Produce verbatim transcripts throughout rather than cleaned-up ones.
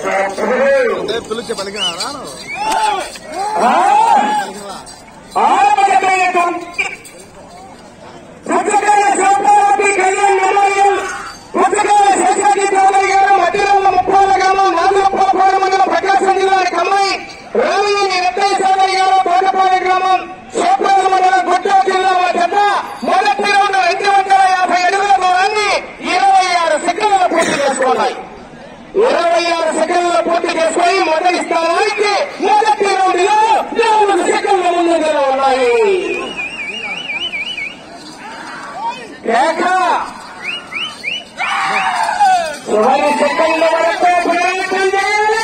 పిలిచే పలికినా పుస్తకాల శివపార్వతి కళ్యాణ్ మెమోరియల్ పుస్తకాల శేషాజీ చౌదరి గారు మధ్యలో ముప్పాల గ్రామం నాగులపాడు మండలం ప్రకాశం జిల్లాకి అమ్మాయి రామయ్య రత్తయ్య చౌదరి గారు తోటపాలెం గ్రామం శివపాల మండలం గుంటూరు జిల్లా చెత్త మొదటి రౌండ్ రెండు వందల యాభై అడుగుల దూరాన్ని ఇరవై ఆరు సెకండ్ల పూర్తి చేసుకున్నాయి. ఇరవై ఆరు సెకండ్ల పూర్తి చేసుకుని మొదటి స్థానానికి మొదటి రౌండ్ లో నాలుగు సెకండ్ల ముందంజలో ఉన్నాయి. చివరి సెకండ్ల వరకు ప్రయత్నం చేయాలి.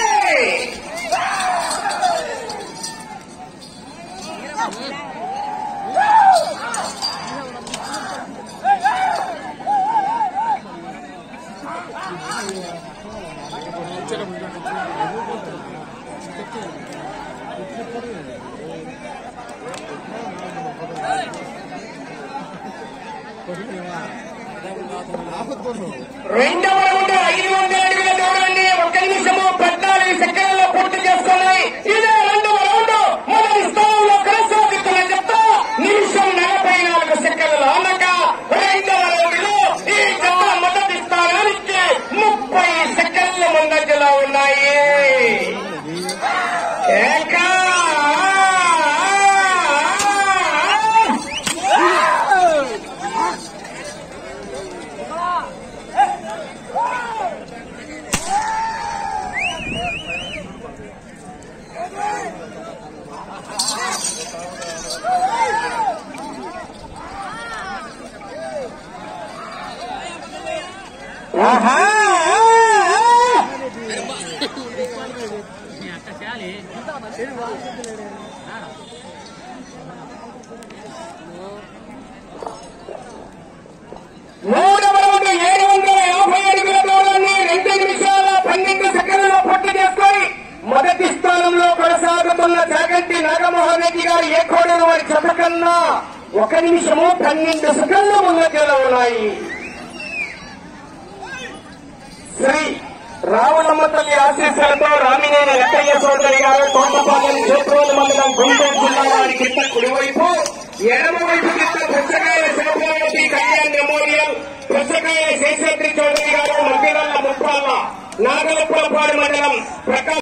రెండవ రౌండ్ ఐదు వందల అడుగుల దూరాన్ని ఒక నిమిషము పద్నాలుగు సెకండ్లలో పూర్తి చేసుకున్నాయి. ఇదే రెండవ రౌండ్ మొదటి స్థానంలో కొనసాగుతున్న చెత్త నిమిషం నలభై నాలుగు సెకండ్లు అనగా రెండవ రౌండ్ లో ఈ చెత్త మొదటి స్థానానికి ముప్పై సెకండ్ల ముందంజలో ఉన్నాయి. మూడవ రౌండ్ ఏడు వందల యాభై అడుగుల దూరాన్ని రెండు నిమిషాల పన్నెండు సెకండ్లలో పూర్తి చేసుకొని మొదటి స్థానంలో కొనసాగుతున్న జాగంటి నాగమోహన్ రెడ్డి గారు ఏ కోడలు వారి చెత్త కన్నా ఒక నిమిషము పన్నెండు సెకండ్ల ముందంజలో ఉన్నాయి. శ్రీ రావులమ్మ తల్లి ఆశీస్సులతో రామినేని రత్తయ్య చౌదరి గారు తోటపాలెం చేతుల మండలం గుంటూరు జిల్లా వారి కింద కుడివైపు ఎడమ వైపు కింద పుస్తకాల శివపార్వతి కళ్యాణ్ మెమోరియల్ పుస్తకాల శేషాద్రి చౌదరి గారు మధ్యవల్ల ముప్పాల నాగలపురపాడు మండలం ప్రకాశం